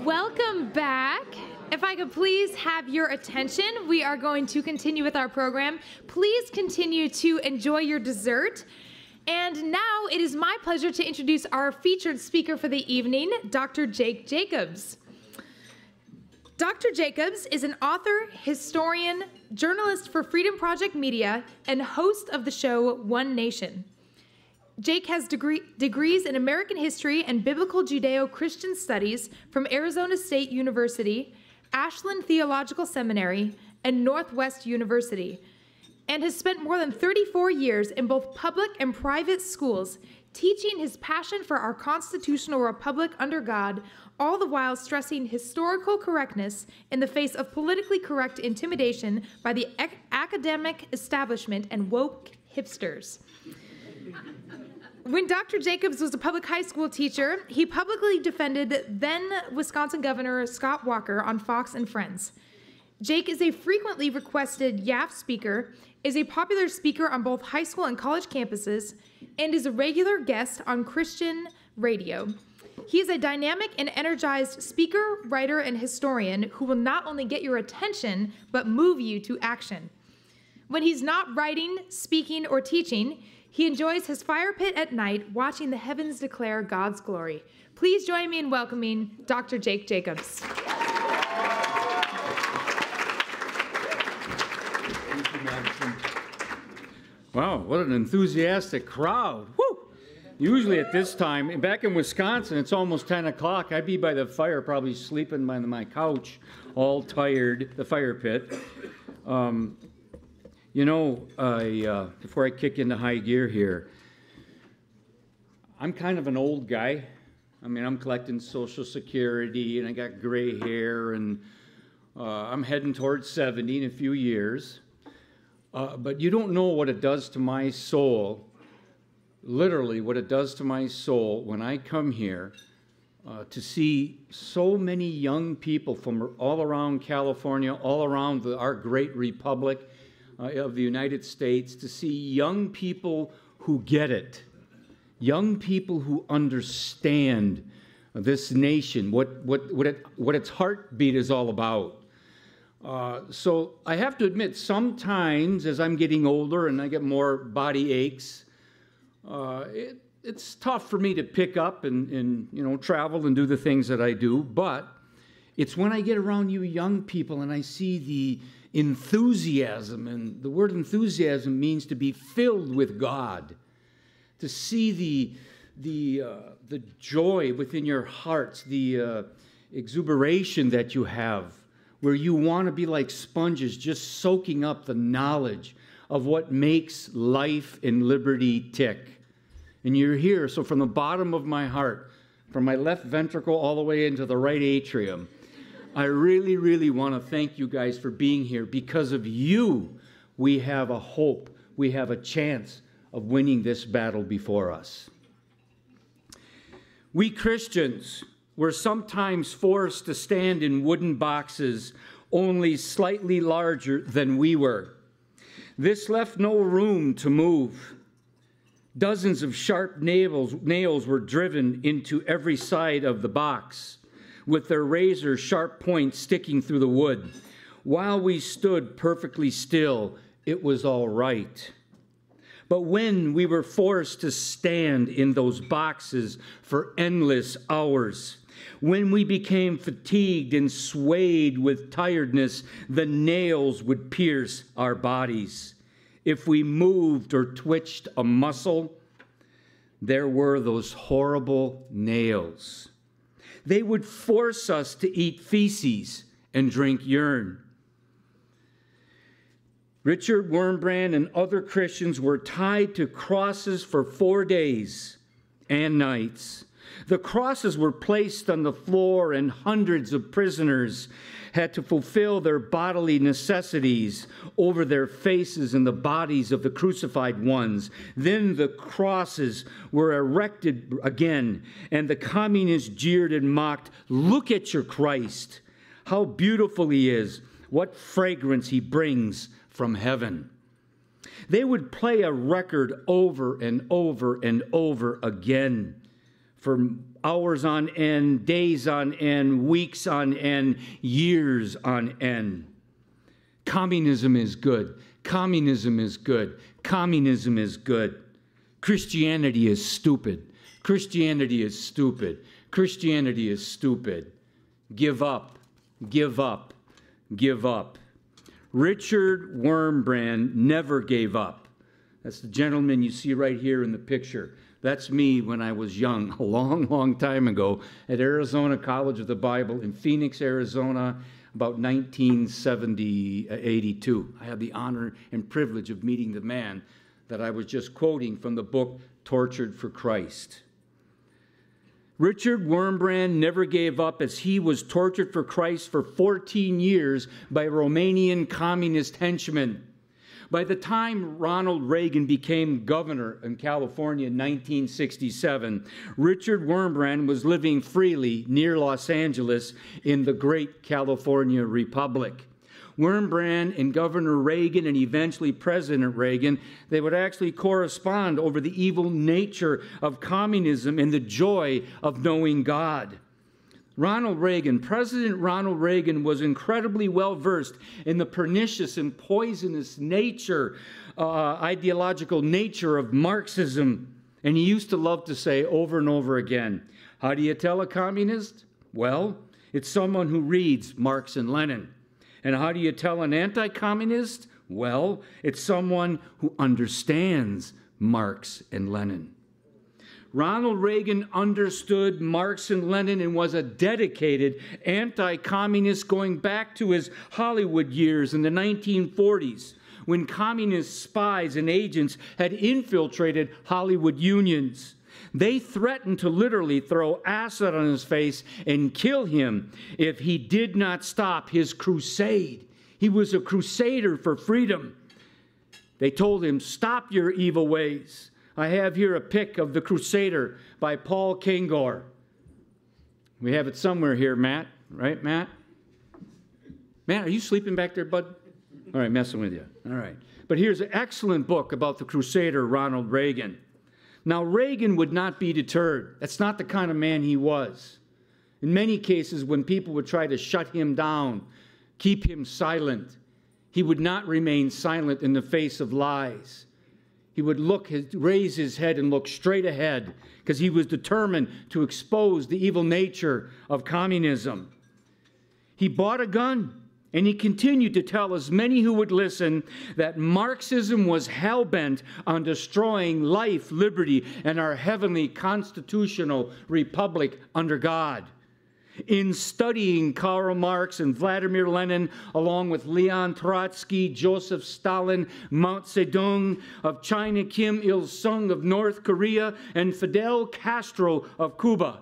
Welcome back. If I could please have your attention, we are going to continue with our program. Please continue to enjoy your dessert. And now it is my pleasure to introduce our featured speaker for the evening, Dr. Jake Jacobs. Dr. Jacobs is an author, historian, journalist for Freedom Project Media, and host of the show One Nation. Jake has degrees in American history and biblical Judeo-Christian studies from Arizona State University, Ashland Theological Seminary, and Northwest University, and has spent more than 34 years in both public and private schools, teaching his passion for our constitutional republic under God, all the while stressing historical correctness in the face of politically correct intimidation by the academic establishment and woke hipsters. When Dr. Jacobs was a public high school teacher, he publicly defended then Wisconsin Governor Scott Walker on Fox and Friends. Jake is a frequently requested YAF speaker, is a popular speaker on both high school and college campuses, and is a regular guest on Christian radio. He is a dynamic and energized speaker, writer, and historian who will not only get your attention, but move you to action. When he's not writing, speaking, or teaching, he enjoys his fire pit at night, watching the heavens declare God's glory. Please join me in welcoming Dr. Jake Jacobs. Thank you, Madison. Wow, what an enthusiastic crowd. Woo! Usually at this time, back in Wisconsin, it's almost 10 o'clock. I'd be by the fire, probably sleeping by my couch, all tired, the fire pit. You know, before I kick into high gear here, I'm kind of an old guy. I mean, I'm collecting Social Security, and I got gray hair, and I'm heading towards 70 in a few years. But you don't know what it does to my soul, literally what it does to my soul when I come here to see so many young people from all around California, all around our great republic of the United States, to see young people who get it, young people who understand this nation, what its heartbeat is all about. So I have to admit, sometimes as I'm getting older and I get more body aches, it's tough for me to pick up and you know, travel and do the things that I do. But it's when I get around you young people and I see the enthusiasm, and the word enthusiasm means to be filled with God, to see the joy within your hearts, the exuberation that you have, where you want to be like sponges, just soaking up the knowledge of what makes life and liberty tick. And you're here, so from the bottom of my heart, from my left ventricle all the way into the right atrium, I really, really want to thank you guys for being here. Because of you, we have a hope, we have a chance of winning this battle before us. We Christians were sometimes forced to stand in wooden boxes only slightly larger than we were. This left no room to move. Dozens of sharp nails were driven into every side of the box, with their razor-sharp points sticking through the wood. While we stood perfectly still, it was all right. But when we were forced to stand in those boxes for endless hours, when we became fatigued and swayed with tiredness, the nails would pierce our bodies. If we moved or twitched a muscle, there were those horrible nails. They would force us to eat feces and drink urine. Richard Wurmbrand and other Christians were tied to crosses for 4 days and nights. The crosses were placed on the floor, and hundreds of prisoners had to fulfill their bodily necessities over their faces and the bodies of the crucified ones. Then the crosses were erected again, and the communists jeered and mocked, "Look at your Christ, how beautiful he is, what fragrance he brings from heaven." They would play a record over and over and over again for hours on end, days on end, weeks on end, years on end. Communism is good. Communism is good. Communism is good. Christianity is stupid. Christianity is stupid. Christianity is stupid. Give up. Give up. Give up. Richard Wurmbrand never gave up. That's the gentleman you see right here in the picture. That's me when I was young, a long, long time ago, at Arizona College of the Bible in Phoenix, Arizona, about 1982. I had the honor and privilege of meeting the man that I was just quoting from the book, Tortured for Christ. Richard Wurmbrand never gave up as he was tortured for Christ for 14 years by Romanian communist henchmen. By the time Ronald Reagan became governor in California in 1967, Richard Wurmbrand was living freely near Los Angeles in the great California Republic. Wurmbrand and Governor Reagan and eventually President Reagan, they would actually correspond over the evil nature of communism and the joy of knowing God. President Ronald Reagan was incredibly well versed in the pernicious and poisonous nature, ideological nature of Marxism. And he used to love to say over and over again, how do you tell a communist? Well, it's someone who reads Marx and Lenin. And how do you tell an anti-communist? Well, it's someone who understands Marx and Lenin. Ronald Reagan understood Marx and Lenin and was a dedicated anti-communist going back to his Hollywood years in the 1940s, when communist spies and agents had infiltrated Hollywood unions. They threatened to literally throw acid on his face and kill him if he did not stop his crusade. He was a crusader for freedom. They told him, stop your evil ways. I have here a pic of The Crusader by Paul Kengor. We have it somewhere here, Matt. Right, Matt? Matt, are you sleeping back there, bud? All right, messing with you. All right. But here's an excellent book about the Crusader, Ronald Reagan. Now, Reagan would not be deterred. That's not the kind of man he was. In many cases, when people would try to shut him down, keep him silent, he would not remain silent in the face of lies. He would raise his head and look straight ahead because he was determined to expose the evil nature of communism. He bought a gun and he continued to tell as many who would listen that Marxism was hell-bent on destroying life, liberty, and our heavenly constitutional republic under God. In studying Karl Marx and Vladimir Lenin, along with Leon Trotsky, Joseph Stalin, Mao Zedong of China, Kim Il-sung of North Korea, and Fidel Castro of Cuba,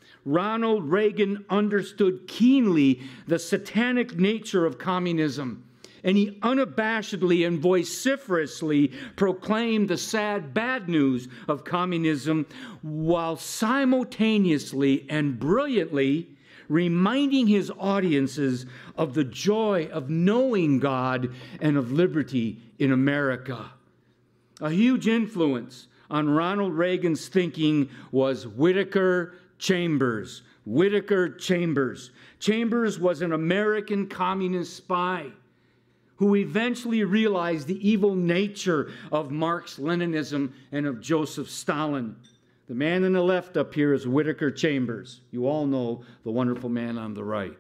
Ronald Reagan understood keenly the satanic nature of communism, and he unabashedly and vociferously proclaimed the sad bad news of communism while simultaneously and brilliantly reminding his audiences of the joy of knowing God and of liberty in America. A huge influence on Ronald Reagan's thinking was Whittaker Chambers. Whittaker Chambers. Chambers was an American communist spy who eventually realized the evil nature of Marx-Leninism and of Joseph Stalin. The man on the left up here is Whittaker Chambers. You all know the wonderful man on the right.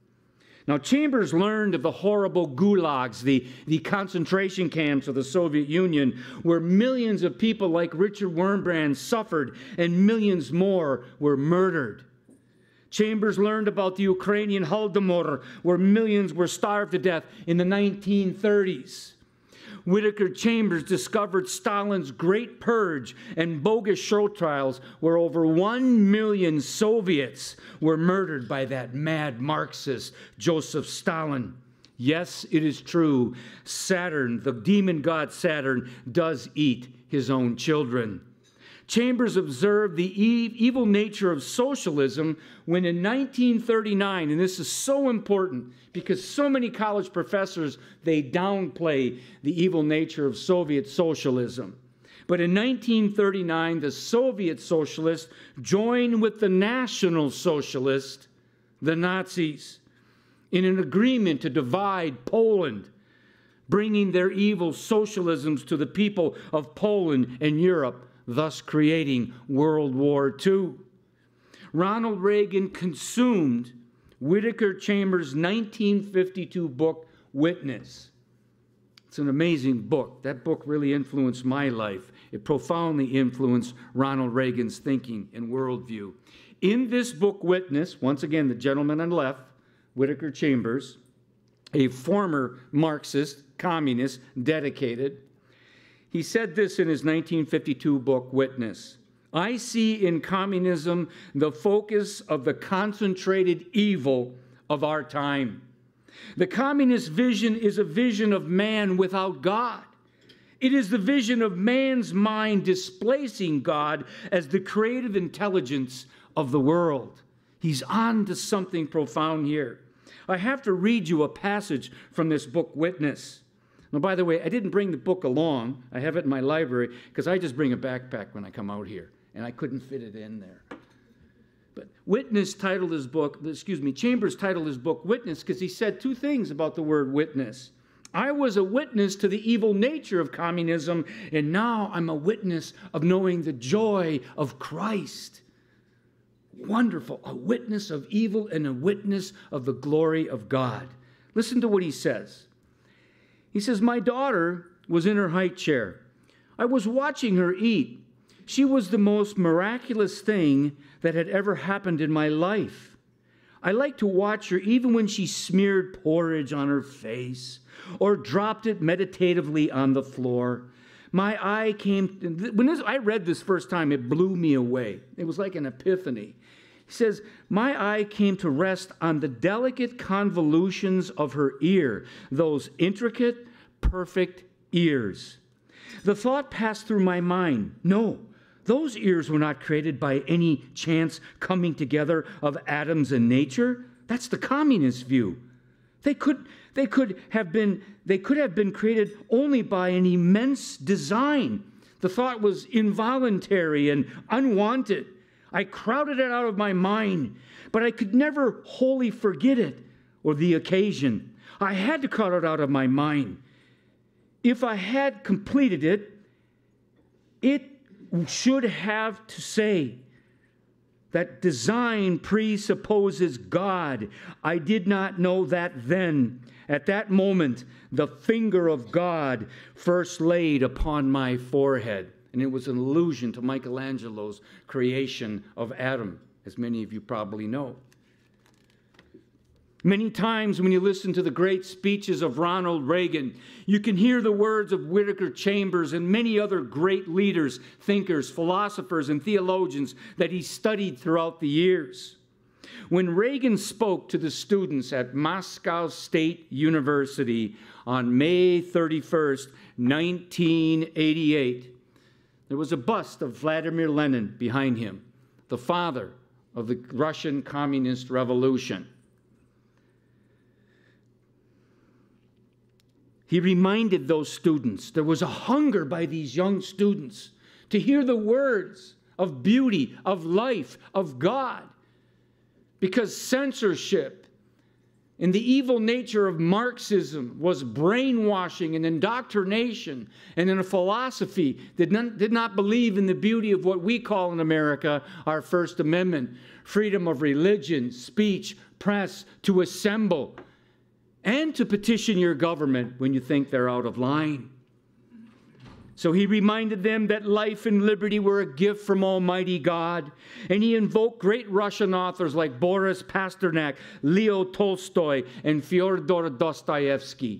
Now, Chambers learned of the horrible gulags, the concentration camps of the Soviet Union, where millions of people like Richard Wurmbrand suffered and millions more were murdered. Chambers learned about the Ukrainian Holodomor, where millions were starved to death in the 1930s. Whittaker Chambers discovered Stalin's Great Purge and bogus show trials where over 1 million Soviets were murdered by that mad Marxist, Joseph Stalin. Yes, it is true. Saturn, the demon god Saturn, does eat his own children. Chambers observed the evil nature of socialism when in 1939, and this is so important because so many college professors, they downplay the evil nature of Soviet socialism. But in 1939, the Soviet socialists joined with the National Socialists, the Nazis, in an agreement to divide Poland, bringing their evil socialisms to the people of Poland and Europe, thus creating World War II. Ronald Reagan consumed Whittaker Chambers' 1952 book, Witness. It's an amazing book. That book really influenced my life. It profoundly influenced Ronald Reagan's thinking and worldview. In this book, Witness, once again, the gentleman on the left, Whittaker Chambers, a former Marxist, communist, dedicated, he said this in his 1952 book, Witness. I see in communism the focus of the concentrated evil of our time. The communist vision is a vision of man without God. It is the vision of man's mind displacing God as the creative intelligence of the world. He's on to something profound here. I have to read you a passage from this book, Witness. Now, by the way, I didn't bring the book along. I have it in my library because I just bring a backpack when I come out here, and I couldn't fit it in there. But Chambers titled his book Witness because he said two things about the word witness. I was a witness to the evil nature of communism, and now I'm a witness of knowing the joy of Christ. Wonderful, a witness of evil and a witness of the glory of God. Listen to what he says. He says, my daughter was in her high chair. I was watching her eat. She was the most miraculous thing that had ever happened in my life. I liked to watch her even when she smeared porridge on her face or dropped it meditatively on the floor. My eye came, I read this first time, it blew me away. It was like an epiphany. He says, my eye came to rest on the delicate convolutions of her ear, those intricate, perfect ears. The thought passed through my mind, no, those ears were not created by any chance coming together of atoms and nature. That's the communist view. They could have been created only by an immense design. The thought was involuntary and unwanted. I crowded it out of my mind, but I could never wholly forget it or the occasion. I had to crowd it out of my mind. If I had completed it, it should have to say that design presupposes God. I did not know that then. At that moment, the finger of God first laid upon my forehead. And it was an allusion to Michelangelo's creation of Adam, as many of you probably know. Many times when you listen to the great speeches of Ronald Reagan, you can hear the words of Whittaker Chambers and many other great leaders, thinkers, philosophers, and theologians that he studied throughout the years. When Reagan spoke to the students at Moscow State University on May 31st, 1988, there was a bust of Vladimir Lenin behind him, the father of the Russian Communist Revolution. He reminded those students, there was a hunger by these young students to hear the words of beauty, of life, of God. Because censorship and the evil nature of Marxism was brainwashing and indoctrination, and in a philosophy that did not believe in the beauty of what we call in America our First Amendment, freedom of religion, speech, press, to assemble, and to petition your government when you think they're out of line. So he reminded them that life and liberty were a gift from Almighty God, and he invoked great Russian authors like Boris Pasternak, Leo Tolstoy, and Fyodor Dostoevsky.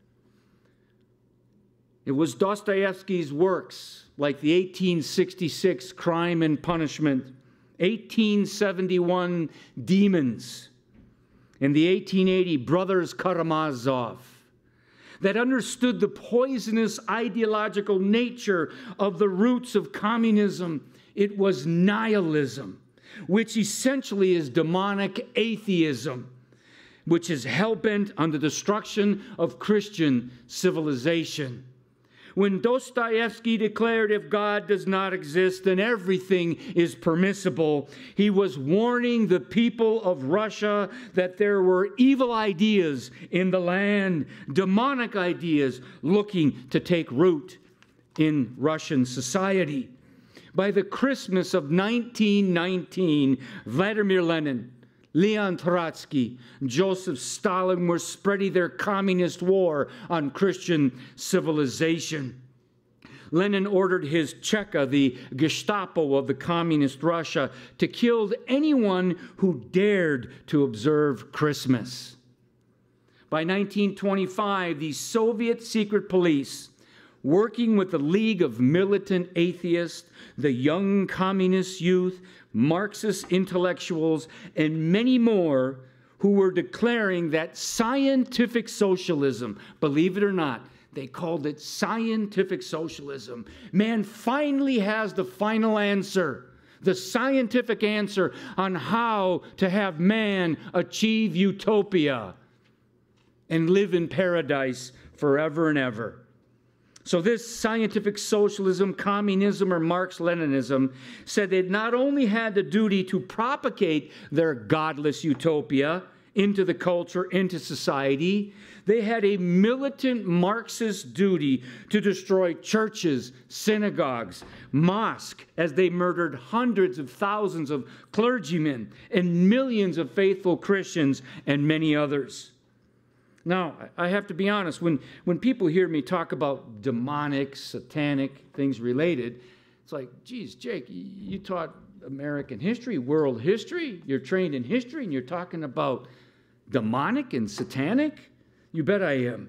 It was Dostoevsky's works, like the 1866 Crime and Punishment, 1871 Demons, and the 1880 Brothers Karamazov, that understood the poisonous ideological nature of the roots of communism. It was nihilism, which essentially is demonic atheism, which is hell-bent on the destruction of Christian civilization. when Dostoevsky declared if God does not exist, then everything is permissible, he was warning the people of Russia that there were evil ideas in the land, demonic ideas looking to take root in Russian society. By the Christmas of 1919, Vladimir Lenin, Leon Trotsky, Joseph Stalin were spreading their communist war on Christian civilization. Lenin ordered his Cheka, the Gestapo of the communist Russia, to kill anyone who dared to observe Christmas. By 1925, the Soviet secret police, working with the League of Militant Atheists, the Young Communist Youth, Marxist intellectuals, and many more who were declaring that scientific socialism, believe it or not, they called it scientific socialism. Man finally has the final answer, the scientific answer on how to have man achieve utopia and live in paradise forever and ever. So this scientific socialism, communism, or Marx-Leninism said they not only had the duty to propagate their godless utopia into the culture, into society, they had a militant Marxist duty to destroy churches, synagogues, mosques, as they murdered hundreds of thousands of clergymen and millions of faithful Christians and many others. Now, I have to be honest, when people hear me talk about demonic, satanic things related, it's like, geez, Jake, you taught American history, world history, you're trained in history, and you're talking about demonic and satanic? You bet I am.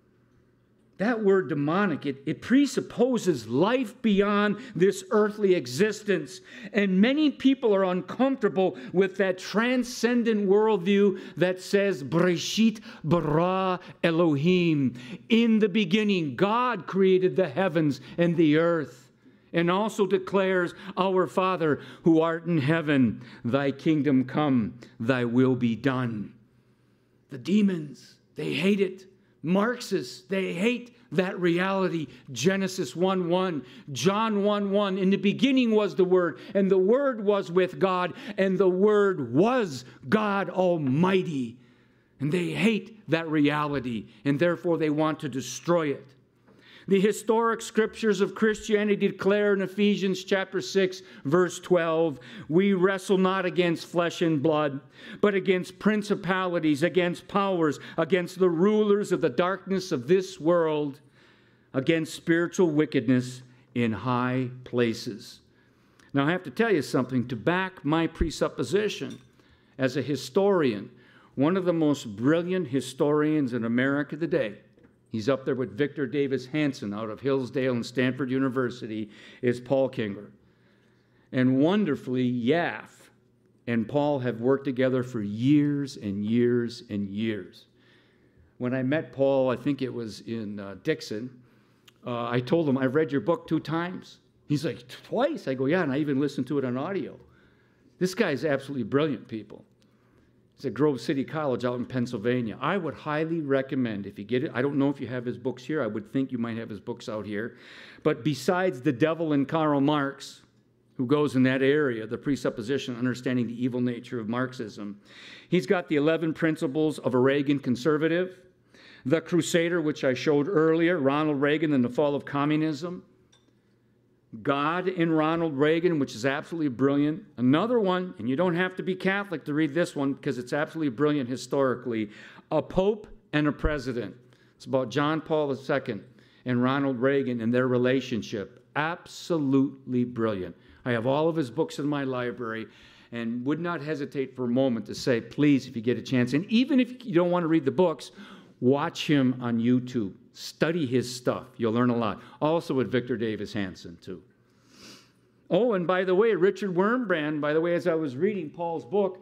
That word demonic, it presupposes life beyond this earthly existence. And many people are uncomfortable with that transcendent worldview that says, Breshit bara Elohim. In the beginning, God created the heavens and the earth. And also declares, Our Father, who art in heaven, thy kingdom come, thy will be done. The demons, they hate it. Marxists, they hate that reality. Genesis 1:1, John 1:1. In the beginning was the Word, and the Word was with God, and the Word was God Almighty. And they hate that reality, and therefore they want to destroy it. The historic scriptures of Christianity declare in Ephesians chapter 6, verse 12, we wrestle not against flesh and blood, but against principalities, against powers, against the rulers of the darkness of this world, against spiritual wickedness in high places. Now, I have to tell you something to back my presupposition as a historian. One of the most brilliant historians in America today, he's up there with Victor Davis Hanson out of Hillsdale and Stanford University, is Paul Kingler. And wonderfully, Yaf and Paul have worked together for years and years and years. When I met Paul, I think it was in Dixon, I told him, I've read your book 2 times. He's like, twice? I go, yeah, and I even listened to it on audio. This guy's absolutely brilliant, people. It's at Grove City College out in Pennsylvania. I would highly recommend, if you get it, I don't know if you have his books here. I would think you might have his books out here. But besides The Devil and Karl Marx, who goes in that area, the presupposition, understanding the evil nature of Marxism, he's got the 11 Principles of a Reagan Conservative, The Crusader, which I showed earlier, Ronald Reagan and the Fall of Communism, God in Ronald Reagan, which is absolutely brilliant. Another one, and you don't have to be Catholic to read this one because it's absolutely brilliant historically, A Pope and a President. It's about John Paul II and Ronald Reagan and their relationship. Absolutely brilliant. I have all of his books in my library and would not hesitate for a moment to say, please, if you get a chance, and even if you don't want to read the books, watch him on YouTube. Study his stuff. You'll learn a lot. Also with Victor Davis Hanson, too. Oh, and by the way, Richard Wurmbrand, by the way, as I was reading Paul's book,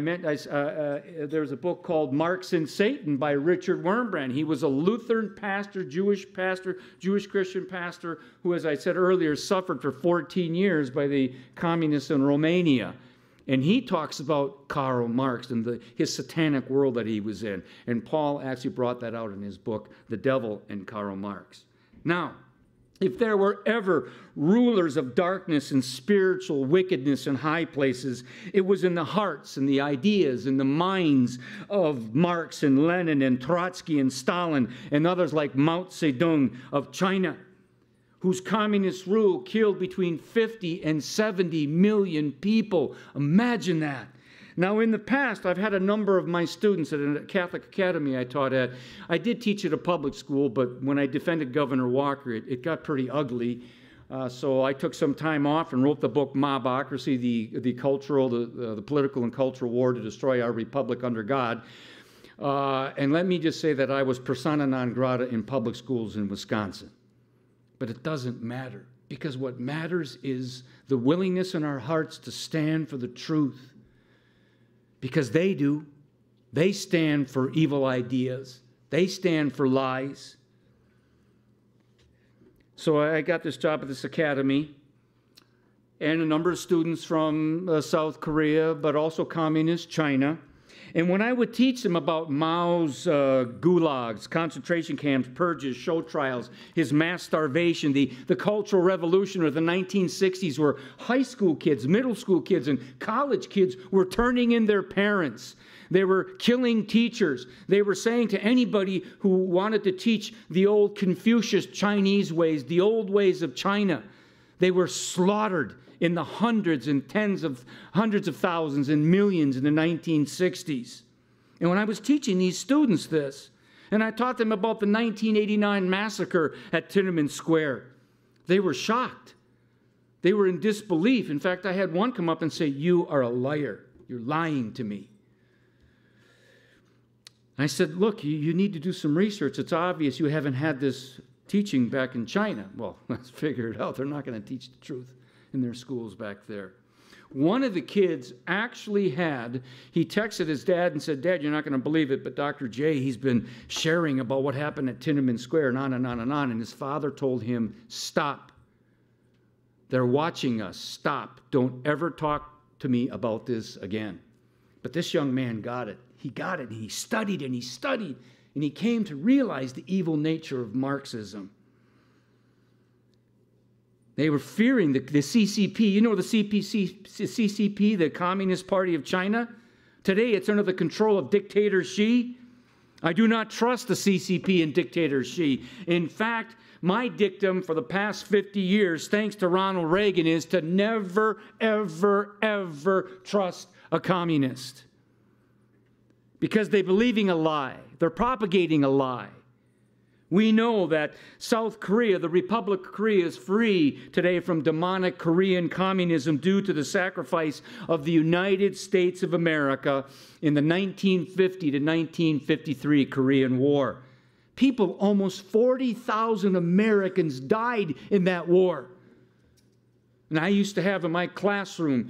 there's a book called Marx and Satan by Richard Wurmbrand. He was a Lutheran pastor, Jewish Christian pastor, who, as I said earlier, suffered for 14 years by the communists in Romania. And he talks about Karl Marx and his satanic world that he was in. And Paul actually brought that out in his book, The Devil and Karl Marx. Now, If there were ever rulers of darkness and spiritual wickedness in high places, it was in the hearts and the ideas and the minds of Marx and Lenin and Trotsky and Stalin and others like Mao Zedong of China, whose communist rule killed between 50 and 70 million people. Imagine that. Now, in the past, I've had a number of my students at a Catholic academy I taught at. I did teach at a public school, but when I defended Governor Walker, it got pretty ugly. So I took some time off and wrote the book Mobocracy, the political and cultural war to destroy our republic under God. And let me just say that I was persona non grata in public schools in Wisconsin. But it doesn't matter, because what matters is the willingness in our hearts to stand for the truth. Because they do. They stand for evil ideas. They stand for lies. So I got this job at this academy, and a number of students from South Korea, but also communist China. And when I would teach them about Mao's gulags, concentration camps, purges, show trials, his mass starvation, the Cultural Revolution of the 1960s, where high school kids, middle school kids, and college kids were turning in their parents. They were killing teachers. They were saying to anybody who wanted to teach the old Confucius Chinese ways, the old ways of China, they were slaughtered in the hundreds and hundreds of thousands and millions in the 1960s. And when I was teaching these students this, and I taught them about the 1989 massacre at Tiananmen Square, they were shocked. They were in disbelief. In fact, I had one come up and say, "You are a liar. You're lying to me." I said, "Look, you need to do some research. It's obvious you haven't had this teaching back in China." Well, let's figure it out. They're not going to teach the truth in their schools back there. One of the kids actually he texted his dad and said, "Dad, you're not going to believe it, but Dr. J, he's been sharing about what happened at Tiananmen Square," and on and on and on. And his father told him, "Stop. They're watching us. Stop. Don't ever talk to me about this again." But this young man got it. He got it, and he studied, and he studied, and he came to realize the evil nature of Marxism. They were fearing the CCP. You know the CCP, the Communist Party of China? Today it's under the control of dictator Xi. I do not trust the CCP and dictator Xi. In fact, my dictum for the past 50 years, thanks to Ronald Reagan, is to never, ever, ever trust a communist. Because they're believing a lie. They're propagating a lie. We know that South Korea, the Republic of Korea, is free today from demonic Korean communism due to the sacrifice of the United States of America in the 1950 to 1953 Korean War. People, almost 40,000 Americans died in that war. And I used to have in my classroom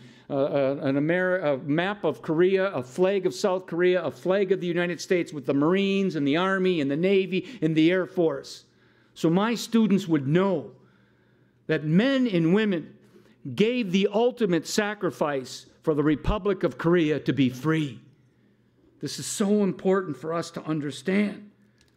a map of Korea, a flag of South Korea, a flag of the United States with the Marines and the Army and the Navy and the Air Force. So my students would know that men and women gave the ultimate sacrifice for the Republic of Korea to be free. This is so important for us to understand.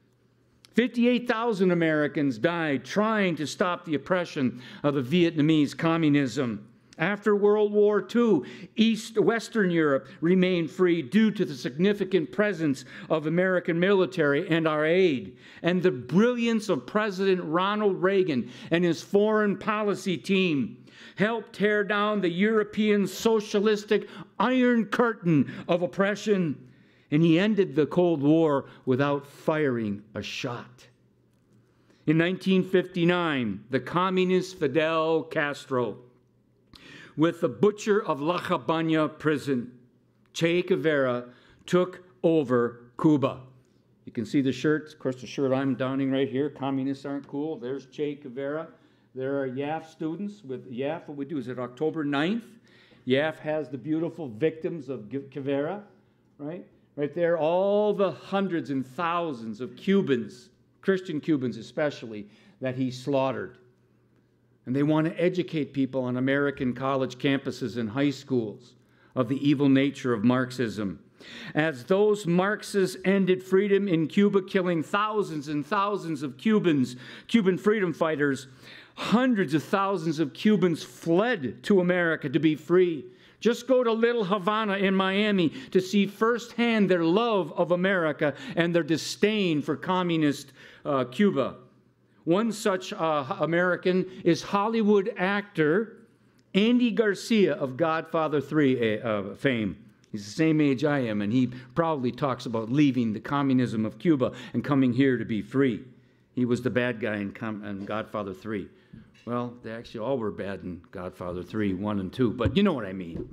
58,000 Americans died trying to stop the oppression of the Vietnamese communism. After World War II, Western Europe remained free due to the significant presence of American military and our aid, and the brilliance of President Ronald Reagan and his foreign policy team helped tear down the European socialistic Iron Curtain of oppression. And he ended the Cold War without firing a shot. In 1959, the communist Fidel Castro, with the butcher of La Habana prison, Che Guevara, took over Cuba. You can see the shirt. Of course, the shirt I'm donning right here. Communists aren't cool. There's Che Guevara. There are YAF students. With YAF, what we do is at October 9th, YAF has the beautiful victims of Guevara, right? Right there, all the hundreds and thousands of Cubans, Christian Cubans especially, that he slaughtered. And they want to educate people on American college campuses and high schools of the evil nature of Marxism. As those Marxists ended freedom in Cuba, killing thousands and thousands of Cuban freedom fighters, hundreds of thousands of Cubans fled to America to be free. Just go to Little Havana in Miami to see firsthand their love of America and their disdain for communist Cuba. One such American is Hollywood actor Andy Garcia of Godfather 3 fame. He's the same age I am, and he proudly talks about leaving the communism of Cuba and coming here to be free. He was the bad guy in Godfather 3. Well, they actually all were bad in Godfather 3, 1 and 2, but you know what I mean.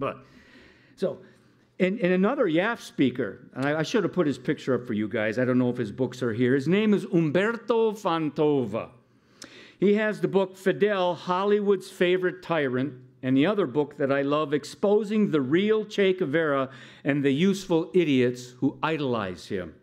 And another YAF speaker, and I should have put his picture up for you guys. I don't know if his books are here. His name is Umberto Fantova. He has the book Fidel, Hollywood's Favorite Tyrant, and the other book that I love, Exposing the Real Che Guevara and the Useful Idiots Who Idolize Him.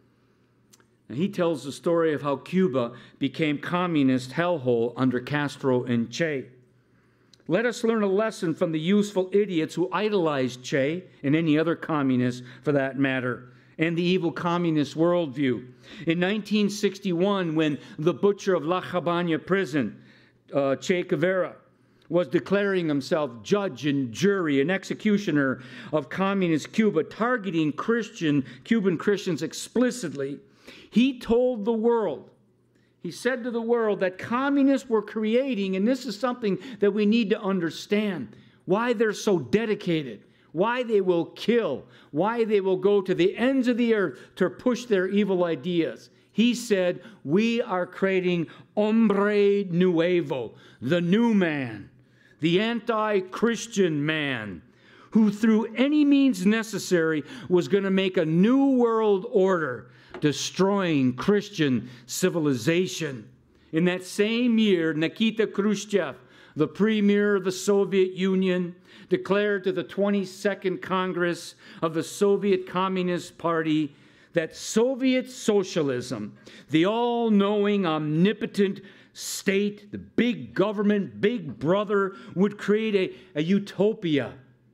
And he tells the story of how Cuba became communist hellhole under Castro and Che. Let us learn a lesson from the useful idiots who idolized Che and any other communist for that matter, and the evil communist worldview. In 1961, when the butcher of La Habana prison, Che Guevara, was declaring himself judge and jury and executioner of communist Cuba, targeting Cuban Christians explicitly, he told the world, he said to the world that communists were creating, and this is something that we need to understand, why they're so dedicated, why they will kill, why they will go to the ends of the earth to push their evil ideas. He said, we are creating hombre nuevo, the new man, the anti-Christian man, who through any means necessary was going to make a new world order, destroying Christian civilization. In that same year, Nikita Khrushchev, the premier of the Soviet Union, declared to the 22nd Congress of the Soviet Communist Party that Soviet socialism, the all-knowing, omnipotent state, the big government, big brother, would create a utopia,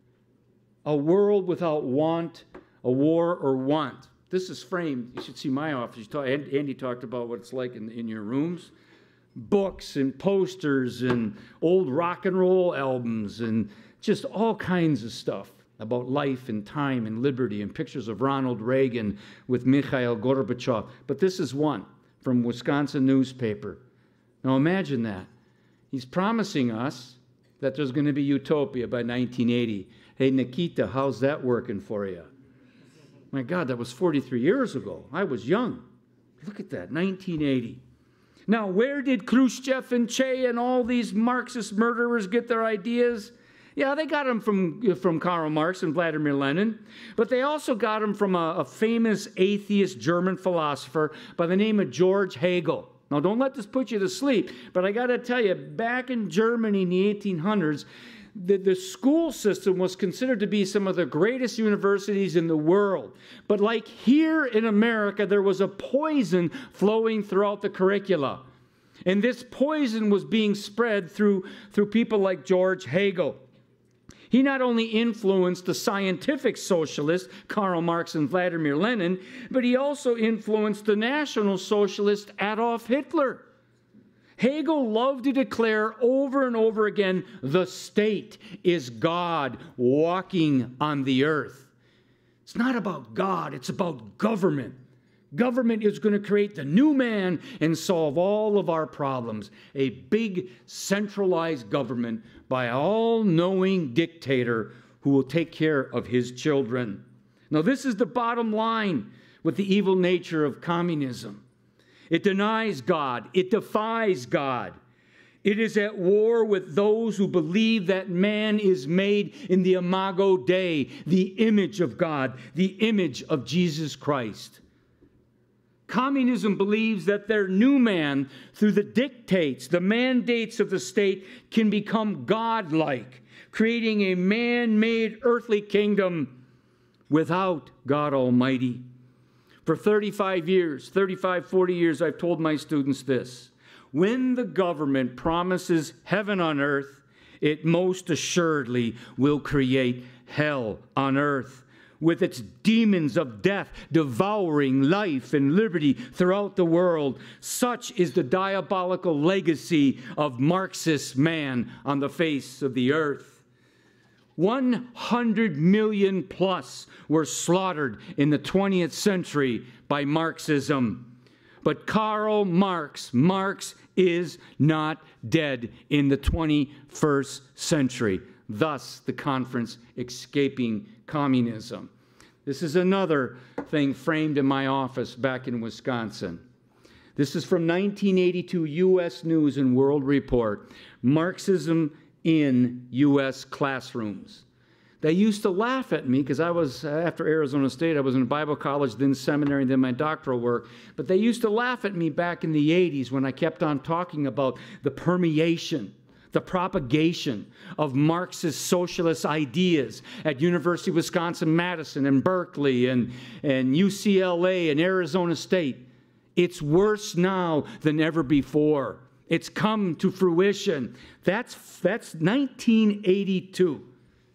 a world without want, a war or want. This is framed. You should see my office. Andy talked about what it's like in your rooms. Books and posters and old rock and roll albums and just all kinds of stuff about life and time and liberty, and pictures of Ronald Reagan with Mikhail Gorbachev. But this is one from Wisconsin newspaper. Now imagine that. He's promising us that there's going to be utopia by 1980. Hey, Nikita, how's that working for you? My God, that was 43 years ago. I was young. Look at that, 1980. Now, where did Khrushchev and Che and all these Marxist murderers get their ideas? Yeah, they got them from Karl Marx and Vladimir Lenin, but they also got them from a famous atheist German philosopher by the name of George Hegel. Now, don't let this put you to sleep, but I got to tell you, back in Germany in the 1800s, the school system was considered to be some of the greatest universities in the world. But like here in America, there was a poison flowing throughout the curricula. And this poison was being spread through people like George Hegel. He not only influenced the scientific socialists, Karl Marx and Vladimir Lenin, but he also influenced the National Socialist Adolf Hitler. Hegel loved to declare over and over again, the state is God walking on the earth. It's not about God, it's about government. Government is going to create the new man and solve all of our problems. A big centralized government by an all-knowing dictator who will take care of his children. Now, this is the bottom line with the evil nature of communism. It denies God. It defies God. It is at war with those who believe that man is made in the imago Dei, the image of God, the image of Jesus Christ. Communism believes that their new man, through the dictates, the mandates of the state, can become godlike, creating a man-made earthly kingdom without God Almighty. For 35 years, 40 years, I've told my students this. When the government promises heaven on earth, it most assuredly will create hell on earth. with its demons of death devouring life and liberty throughout the world. Such is the diabolical legacy of Marxist man on the face of the earth. 100 million plus were slaughtered in the 20th century by Marxism. But Karl Marx is not dead in the 21st century. Thus, the conference, Escaping Communism. This is another thing framed in my office back in Wisconsin. This is from 1982 U.S. News and World Report, Marxism in U.S. Classrooms. They used to laugh at me because I was, after Arizona State, I was in Bible college, then seminary, then my doctoral work. But they used to laugh at me back in the 80s when I kept on talking about the permeation, the propagation of Marxist socialist ideas at University of Wisconsin-Madison and Berkeley and UCLA and Arizona State. It's worse now than ever before. It's come to fruition. That's 1982.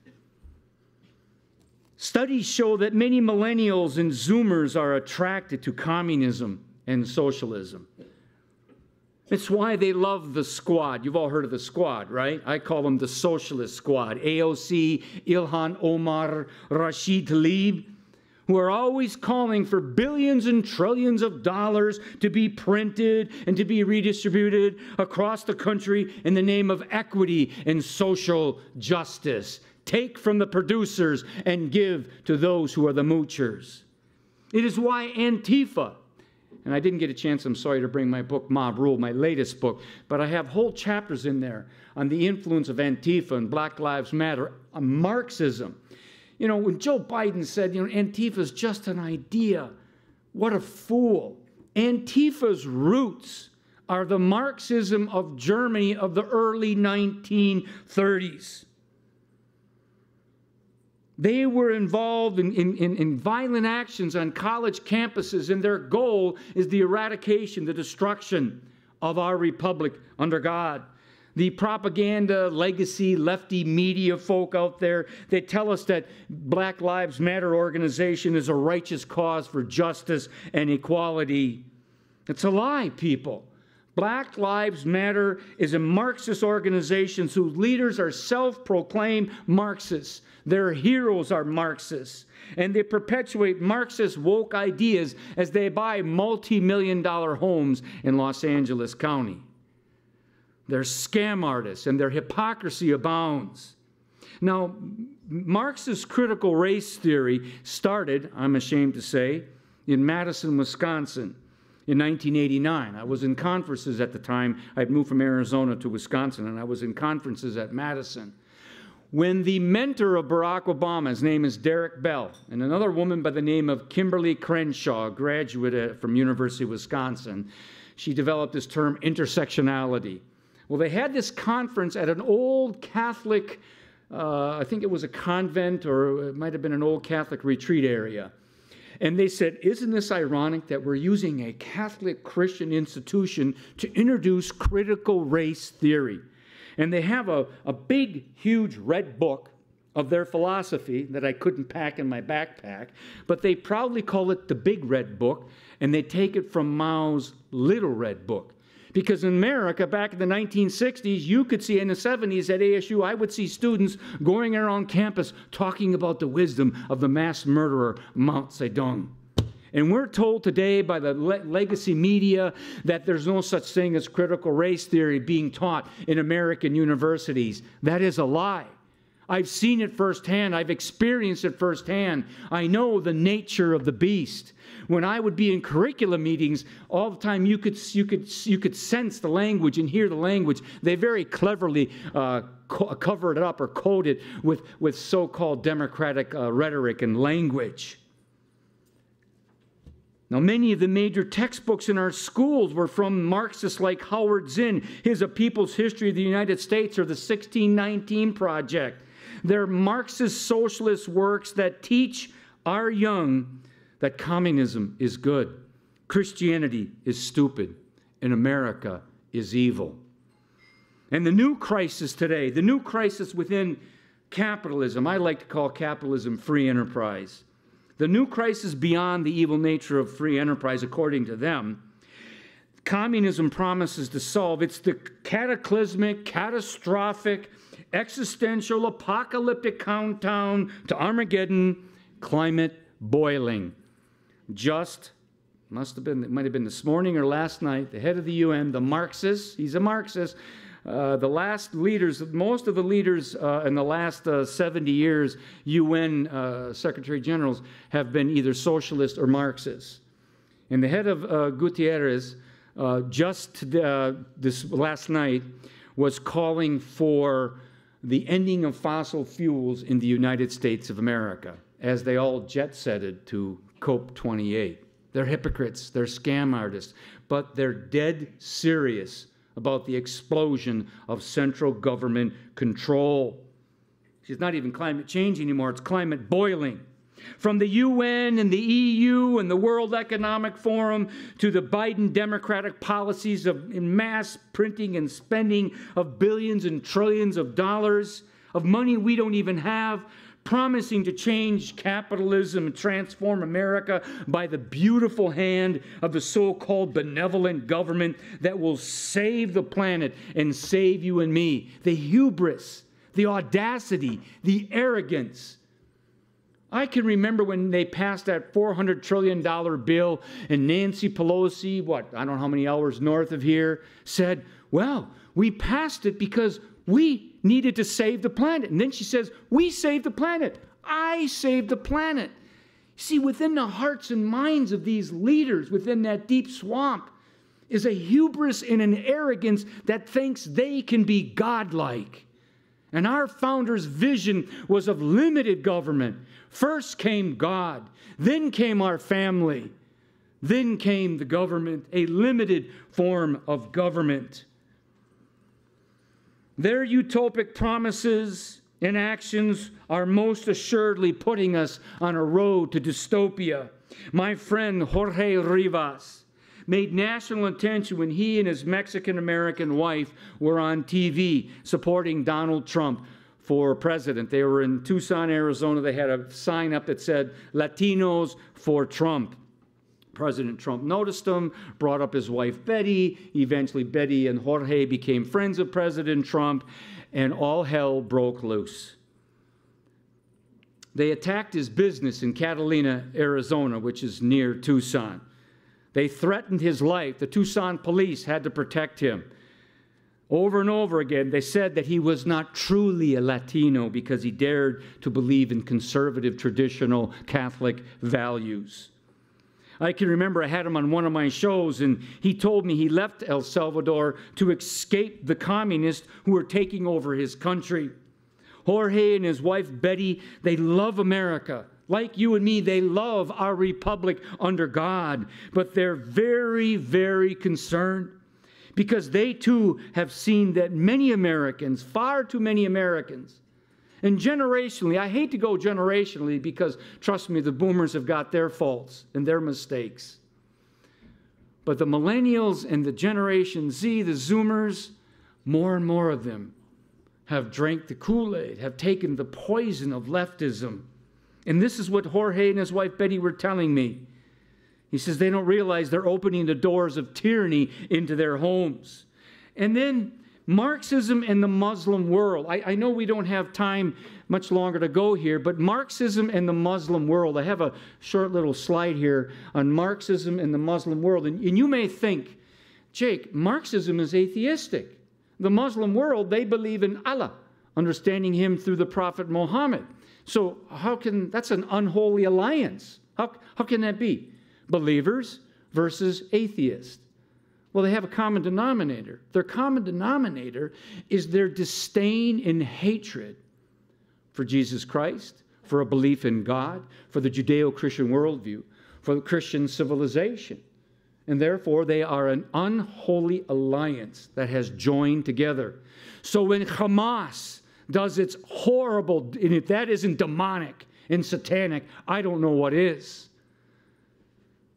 Studies show that many millennials and Zoomers are attracted to communism and socialism. It's why they love the Squad. You've all heard of the Squad, right? I call them the Socialist Squad. AOC, Ilhan Omar, Rashid Tlaib, who are always calling for billions and trillions of dollars to be printed and to be redistributed across the country in the name of equity and social justice. Take from the producers and give to those who are the moochers. It is why Antifa, and I didn't get a chance, I'm sorry, to bring my book, Mob Rule, my latest book, but I have whole chapters in there on the influence of Antifa and Black Lives Matter on Marxism. You know, when Joe Biden said, Antifa is just an idea, what a fool. Antifa's roots are the Marxism of Germany of the early 1930s. They were involved in violent actions on college campuses, and their goal is the eradication, the destruction of our republic under God. The propaganda, legacy, lefty media folk out there, they tell us that Black Lives Matter organization is a righteous cause for justice and equality. It's a lie, people. Black Lives Matter is a Marxist organization whose leaders are self-proclaimed Marxists. Their heroes are Marxists, and they perpetuate Marxist woke ideas as they buy multi-million-dollar homes in Los Angeles County. They're scam artists, and their hypocrisy abounds. Now, Marxist critical race theory started, I'm ashamed to say, in Madison, Wisconsin in 1989. I was in conferences at the time. I'd moved from Arizona to Wisconsin, and I was in conferences at Madison. When the mentor of Barack Obama, his name is Derek Bell, and another woman by the name of Kimberly Crenshaw, a graduate from University of Wisconsin, she developed this term intersectionality. Well, they had this conference at an old Catholic, I think it was a convent, or it might have been an old Catholic retreat area. And they said, isn't this ironic that we're using a Catholic Christian institution to introduce critical race theory? And they have a big, huge red book of their philosophy that I couldn't pack in my backpack, but they proudly call it the Big Red Book, and they take it from Mao's Little Red Book. Because in America, back in the 1960s, you could see in the 70s at ASU, I would see students going around campus talking about the wisdom of the mass murderer Mao Zedong. And we're told today by the legacy media that there's no such thing as critical race theory being taught in American universities. That is a lie. I've seen it firsthand. I've experienced it firsthand. I know the nature of the beast. When I would be in curriculum meetings, all the time you could sense the language and hear the language. They very cleverly cover it up or code it with so-called democratic rhetoric and language. Now, many of the major textbooks in our schools were from Marxists like Howard Zinn, his A People's History of the United States, or the 1619 Project. They're Marxist socialist works that teach our young that communism is good, Christianity is stupid, and America is evil. And the new crisis today, the new crisis within capitalism, I like to call capitalism free enterprise. The new crisis beyond the evil nature of free enterprise, according to them, communism promises to solve. It's the cataclysmic, catastrophic, existential, apocalyptic countdown to Armageddon, climate boiling. It might have been this morning or last night, the head of the UN, the Marxist, he's a Marxist, the last leaders, most of the leaders in the last 70 years, UN Secretary Generals, have been either socialist or Marxist. And the head of Gutierrez, this last night, was calling for the ending of fossil fuels in the United States of America, as they all jet-setted to COP28. They're hypocrites, they're scam artists, but they're dead serious about the explosion of central government control. It's not even climate change anymore, it's climate boiling. From the UN and the EU and the World Economic Forum to the Biden Democratic policies in mass printing and spending of billions and trillions of dollars, of money we don't even have, promising to change capitalism and transform America by the beautiful hand of the so-called benevolent government that will save the planet and save you and me. The hubris, the audacity, the arrogance. I can remember when they passed that $400 trillion bill and Nancy Pelosi, I don't know how many hours north of here, said, well, we passed it because we needed to save the planet. And then she says, we saved the planet. I saved the planet. See, within the hearts and minds of these leaders, within that deep swamp, is a hubris and an arrogance that thinks they can be godlike. And our founders' vision was of limited government. First came God, then came our family, then came the government, a limited form of government. Their utopic promises and actions are most assuredly putting us on a road to dystopia. My friend Jorge Rivas made national attention when he and his Mexican-American wife were on TV supporting Donald Trump for president. They were in Tucson, Arizona. They had a sign up that said, Latinos for Trump. President Trump noticed him, brought up his wife Betty. Eventually, Betty and Jorge became friends of President Trump, and all hell broke loose. They attacked his business in Catalina, Arizona, which is near Tucson. They threatened his life. The Tucson police had to protect him. Over and over again, they said that he was not truly a Latino because he dared to believe in conservative, traditional Catholic values. I can remember I had him on one of my shows, and he told me he left El Salvador to escape the communists who were taking over his country. Jorge and his wife Betty, they love America. Like you and me, they love our republic under God, but they're very, very concerned because they too have seen that many Americans, far too many Americans, and generationally, I hate to go generationally because, trust me, the boomers have got their faults and their mistakes. But the millennials and the Generation Z, the Zoomers, more and more of them have drank the Kool-Aid, have taken the poison of leftism. And this is what Jorge and his wife Betty were telling me. He says they don't realize they're opening the doors of tyranny into their homes. And then Marxism and the Muslim world. I know we don't have time much longer to go here, but Marxism and the Muslim world. I have a short little slide here on Marxism and the Muslim world. And you may think, Jake, Marxism is atheistic. The Muslim world, they believe in Allah, understanding him through the Prophet Muhammad. So that's an unholy alliance. How can that be? Believers versus atheists. Well, they have a common denominator. Their common denominator is their disdain and hatred for Jesus Christ, for a belief in God, for the Judeo-Christian worldview, for the Christian civilization. And therefore, they are an unholy alliance that has joined together. So when Hamas does its horrible, and if that isn't demonic and satanic, I don't know what is.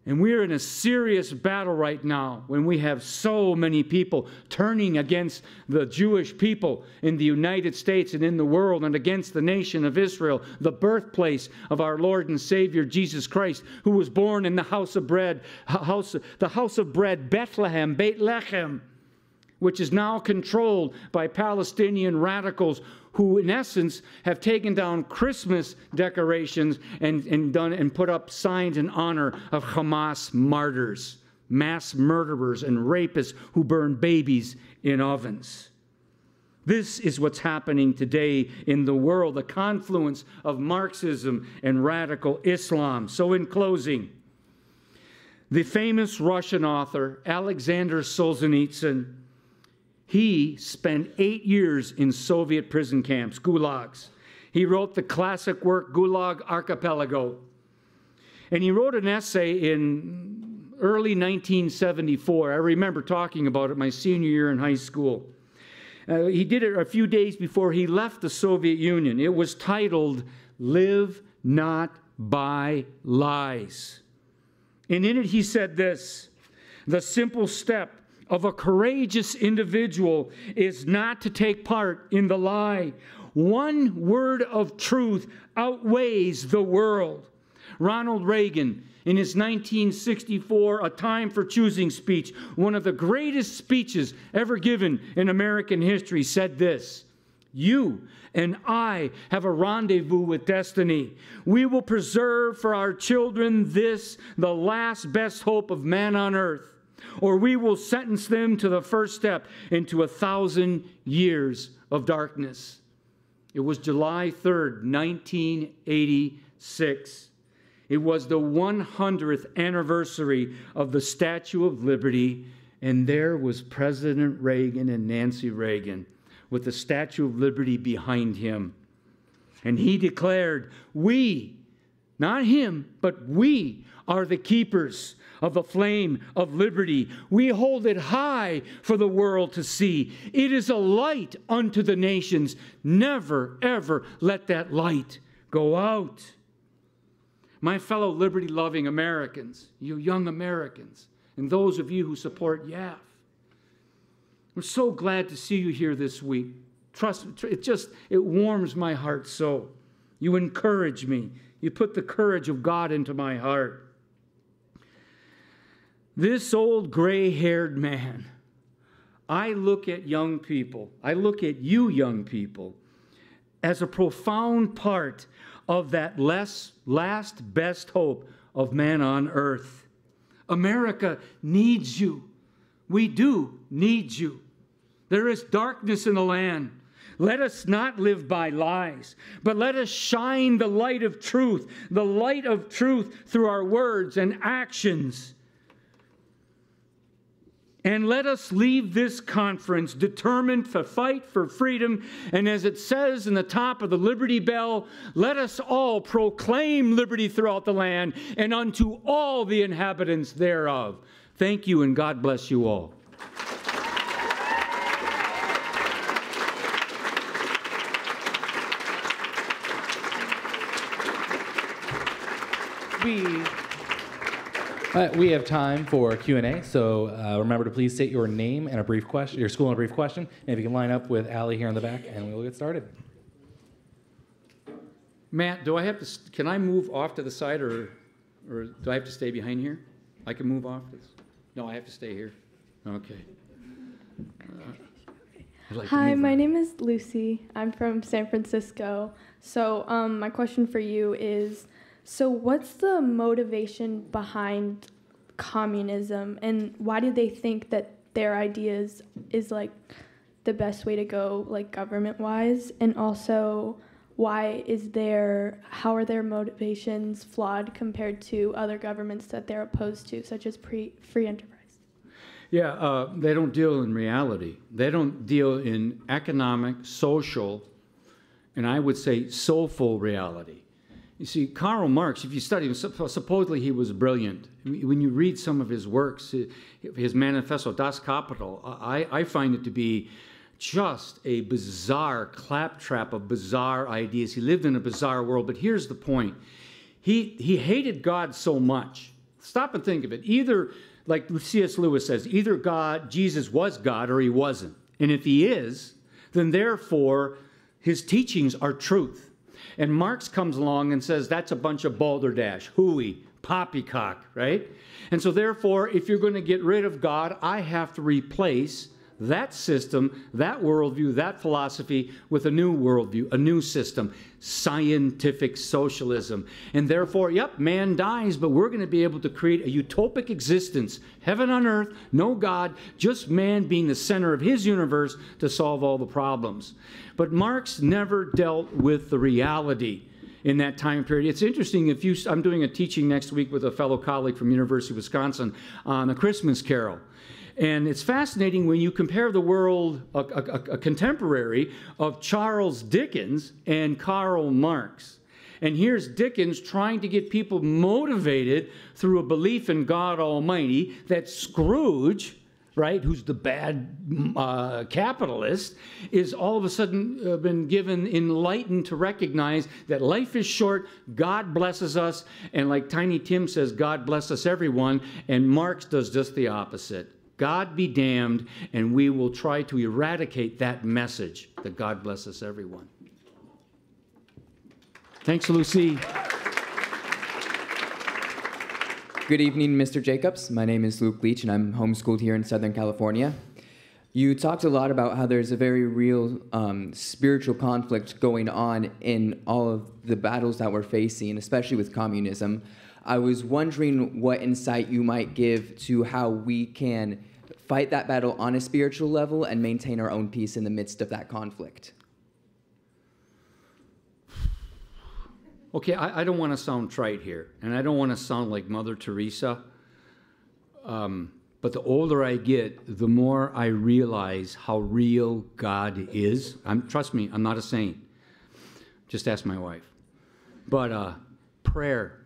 And we're in a serious battle right now when we have so many people turning against the Jewish people in the United States and in the world, and against the nation of Israel, the birthplace of our Lord and Savior Jesus Christ, who was born in the house of bread, Bethlehem, Beit Lechem, which is now controlled by Palestinian radicals who, in essence, have taken down Christmas decorations and put up signs in honor of Hamas martyrs, mass murderers and rapists who burn babies in ovens. This is what's happening today in the world, the confluence of Marxism and radical Islam. So in closing, the famous Russian author Alexander Solzhenitsyn, he spent 8 years in Soviet prison camps, gulags. He wrote the classic work, Gulag Archipelago. And he wrote an essay in early 1974. I remember talking about it my senior year in high school. He did it a few days before he left the Soviet Union. It was titled, Live Not by Lies. And in it he said this: the simple step of a courageous individual is not to take part in the lie. One word of truth outweighs the world. Ronald Reagan, in his 1964 A Time for Choosing speech, one of the greatest speeches ever given in American history, said this: you and I have a rendezvous with destiny. We will preserve for our children this, the last best hope of man on earth, or we will sentence them to the first step into 1,000 years of darkness. It was July 3rd, 1986. It was the 100th anniversary of the Statue of Liberty, and there was President Reagan and Nancy Reagan with the Statue of Liberty behind him. And he declared, we, not him, but we are the keepers of the flame of liberty. We hold it high for the world to see. It is a light unto the nations. Never, ever let that light go out. My fellow liberty-loving Americans, you young Americans, and those of you who support YAF, we're so glad to see you here this week. Trust me, it warms my heart so. You encourage me. You put the courage of God into my heart. This old gray-haired man, I look at young people, I look at you young people, as a profound part of that last best hope of man on earth. America needs you. We do need you. There is darkness in the land. Let us not live by lies, but let us shine the light of truth through our words and actions. And let us leave this conference determined to fight for freedom. And as it says in the top of the Liberty Bell, let us all proclaim liberty throughout the land and unto all the inhabitants thereof. Thank you, and God bless you all. We have time for Q&A, so remember to please state your name and a brief question, your school and a brief question. And if you can line up with Allie here in the back, and we'll get started. Matt, can I move off to the side, or do I have to stay behind here? I can move off this? No, I have to stay here. Okay. Hi, my name is Lucy. I'm from San Francisco. So my question for you is, so what's the motivation behind communism, and why do they think that their ideas is like the best way to go, like government-wise? And also, how are their motivations flawed compared to other governments that they're opposed to, such as free enterprise? Yeah, they don't deal in reality. They don't deal in economic, social, and I would say soulful reality. You see, Karl Marx, if you study him, supposedly he was brilliant. When you read some of his works, his manifesto, Das Kapital, I find it to be just a bizarre claptrap of bizarre ideas. He lived in a bizarre world, but here's the point. He hated God so much Stop and think of it. Either, like C.S. Lewis says, either Jesus was God or he wasn't. And if he is, then therefore his teachings are truth. And Marx comes along and says that's a bunch of balderdash, hooey, poppycock, right? And so therefore, if you're going to get rid of God, I have to replace that system, that worldview, that philosophy with a new worldview, a new system, scientific socialism. And therefore, yep, man dies, but we're going to be able to create a utopic existence, heaven on earth, no God, just man being the center of his universe to solve all the problems. But Marx never dealt with the reality in that time period. It's interesting, I'm doing a teaching next week with a fellow colleague from University of Wisconsin on A Christmas Carol. And it's fascinating when you compare the world, a contemporary of Charles Dickens and Karl Marx. And here's Dickens trying to get people motivated through a belief in God Almighty that Scrooge, right, who's the bad capitalist, is all of a sudden been given enlightened to recognize that life is short, God blesses us, and like Tiny Tim says, God bless us everyone, and Marx does just the opposite. God be damned, and we will try to eradicate that message that God bless us everyone. Thanks, Lucy. Good evening, Mr. Jacobs. My name is Luke Leach, and I'm homeschooled here in Southern California. You talked a lot about how there's a very real spiritual conflict going on in all of the battles that we're facing, especially with communism. I was wondering what insight you might give to how we can fight that battle on a spiritual level and maintain our own peace in the midst of that conflict. Okay, I don't want to sound trite here, and I don't want to sound like Mother Teresa, but the older I get, the more I realize how real God is. Trust me, I'm not a saint. Just ask my wife. But prayer.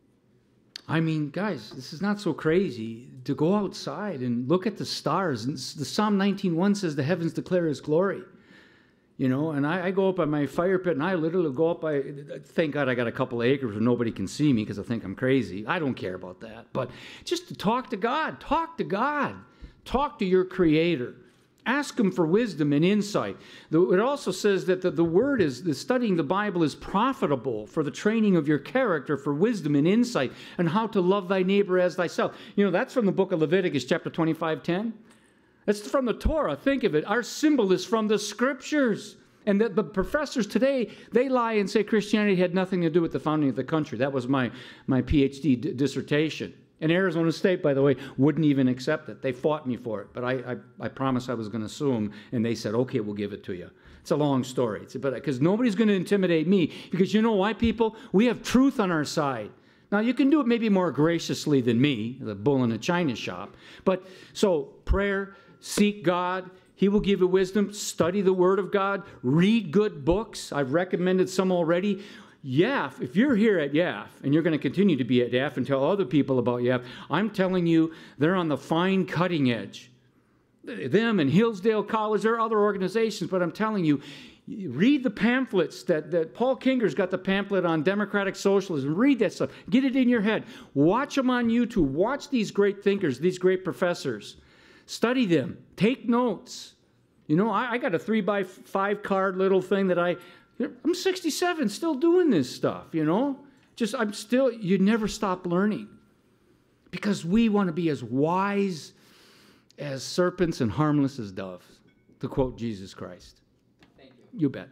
I mean, guys, this is not so crazy to go outside and look at the stars. And the Psalm 19:1 says the heavens declare his glory. You know, and I go up by my fire pit, and I literally go up thank God I got a couple of acres where nobody can see me because I think I'm crazy. I don't care about that. But just to talk to God. Talk to God. Talk to your Creator. Ask him for wisdom and insight. It also says that the word studying the Bible is profitable for the training of your character, for wisdom and insight, and how to love thy neighbor as thyself. You know, that's from the book of Leviticus, chapter 25:10. That's from the Torah. Think of it. Our symbol is from the Scriptures. And the professors today, they lie and say Christianity had nothing to do with the founding of the country. That was my PhD dissertation. And Arizona State, by the way, wouldn't even accept it. They fought me for it. But I promised I was going to sue them, and they said, okay, we'll give it to you. It's a long story. Because nobody's going to intimidate me. Because you know why, people? We have truth on our side. Now, you can do it maybe more graciously than me, the bull in a china shop. But so prayer, seek God. He will give you wisdom. Study the Word of God. Read good books. I've recommended some already. YAF, if you're here at YAF, and you're going to continue to be at YAF and tell other people about YAF, I'm telling you, they're on the fine cutting edge. Them and Hillsdale College, there are other organizations, but I'm telling you, read the pamphlets that Paul Kinger's got the pamphlet on democratic socialism. Read that stuff. Get it in your head. Watch them on YouTube. Watch these great thinkers, these great professors. Study them. Take notes. You know, I got a 3x5 card little thing that I'm 67, still doing this stuff, you know? You never stop learning. Because we want to be as wise as serpents and harmless as doves, to quote Jesus Christ. Thank you. You bet.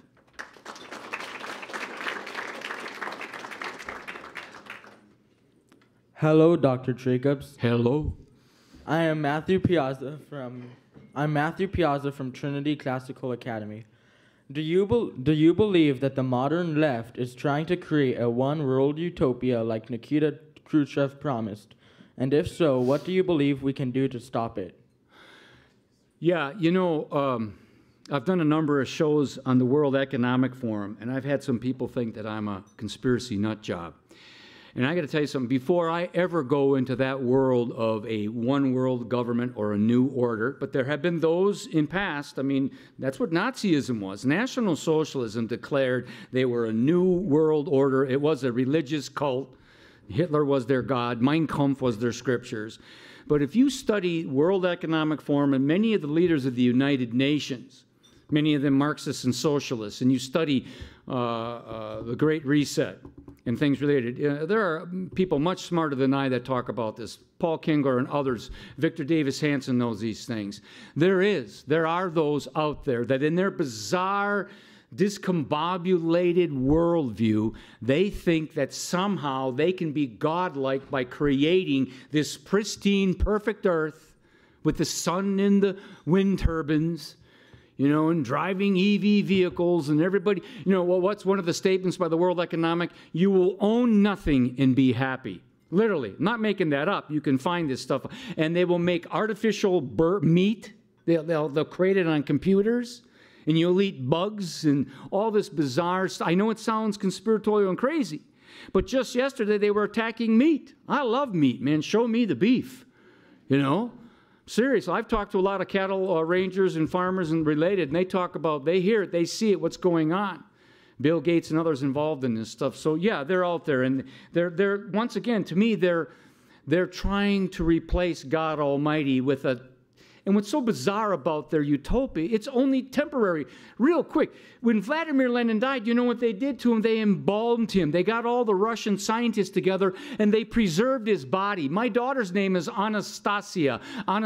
Hello, Dr. Jacobs. Hello. I'm Matthew Piazza from Trinity Classical Academy. Do you believe that the modern left is trying to create a one-world utopia like Nikita Khrushchev promised? And if so, what do you believe we can do to stop it? Yeah, you know, I've done a number of shows on the World Economic Forum, and I've had some people think that I'm a conspiracy nut job. And I got to tell you something, before I ever go into that world of a one-world government or a new order, but there have been those in past, I mean, that's what Nazism was. National Socialism declared they were a new world order. It was a religious cult Hitler was their God. Mein Kampf was their scriptures. But if you study World Economic Forum and many of the leaders of the United Nations, many of them Marxists and socialists, and you study the Great Reset and things related, there are people much smarter than I that talk about this. Paul Kingler and others, Victor Davis Hanson knows these things. There are those out there that in their bizarre, discombobulated worldview, they think that somehow they can be godlike by creating this pristine, perfect earth with the sun and the wind turbines, and driving EV vehicles and everybody. What's one of the statements by the World Economic? You will own nothing and be happy. Literally, I'm not making that up. You can find this stuff. And they will make artificial meat. They'll create it on computers. And you'll eat bugs and all this bizarre stuff. I know it sounds conspiratorial and crazy, but just yesterday they were attacking meat. I love meat, man. Show me the beef, Seriously, I've talked to a lot of cattle rangers and farmers and related, and they talk about, they hear it, they see it, what's going on. Bill Gates and others involved in this stuff. So yeah, they're out there, and they're once again, to me, they're trying to replace God Almighty with and what's so bizarre about their utopia, it's only temporary. Real quick, when Vladimir Lenin died, you know what they did to him? They embalmed him. They got all the Russian scientists together, and they preserved his body. My daughter's name is Anastasia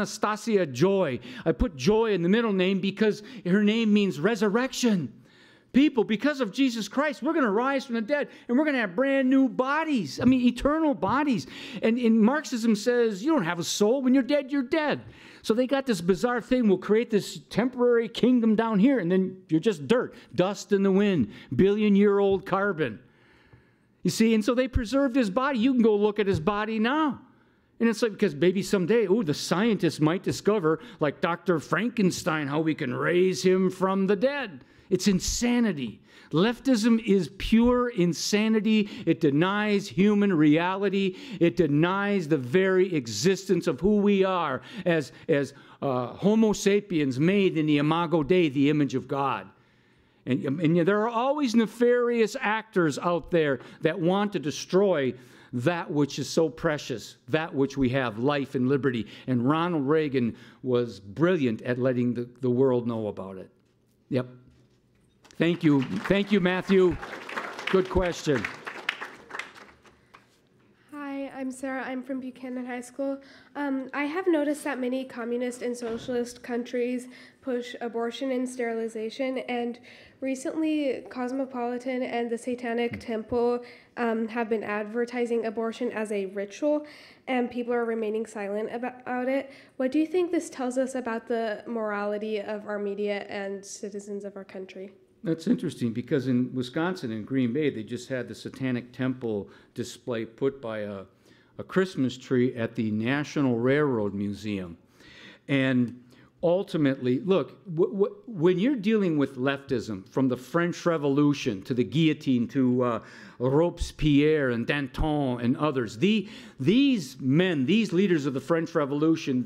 Joy. I put Joy in the middle name because her name means resurrection. People, because of Jesus Christ, we're going to rise from the dead, and we're going to have brand new bodies. Eternal bodies. And Marxism says, you don't have a soul. When you're dead, you're dead. So they got this bizarre thing. We'll create this temporary kingdom down here, and then you're just dirt, dust in the wind, billion-year-old carbon. You see, and so they preserved his body. You can go look at his body now. And it's like, because maybe someday, the scientists might discover, like Dr. Frankenstein, how we can raise him from the dead. It's insanity. Leftism is pure insanity. It denies human reality. It denies the very existence of who we are as Homo sapiens, made in the imago Dei, the image of God. And there are always nefarious actors out there that want to destroy that which is so precious, that which we have, life and liberty. And Ronald Reagan was brilliant at letting the world know about it. Yep. Thank you. Thank you, Matthew. Good question. Hi, I'm Sarah. I'm from Buchanan High School. I have noticed that many communist and socialist countries push abortion and sterilization, and recently Cosmopolitan and the Satanic Temple have been advertising abortion as a ritual, and people are remaining silent about it. What do you think this tells us about the morality of our media and citizens of our country? That's interesting, because in Wisconsin, in Green Bay, they just had the Satanic Temple display put by a Christmas tree at the National Railroad Museum. And ultimately, look, when you're dealing with leftism, from the French Revolution to the guillotine to Robespierre and Danton and others, these men, these leaders of the French Revolution,